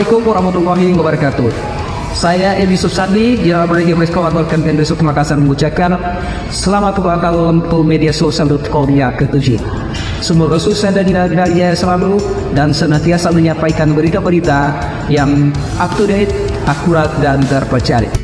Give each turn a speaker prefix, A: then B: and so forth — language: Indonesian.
A: Assalamualaikum warahmatullahi wabarakatuh. Saya Edi Susadi, General Manager Kawan Campaign Besok Makassar mengucapkan selamat ulang tahun untuk media sosial.com yang ke-7. Semoga sukses dan dinamikanya selalu dan senantiasa menyampaikan berita-berita yang up to date, akurat dan terpercaya.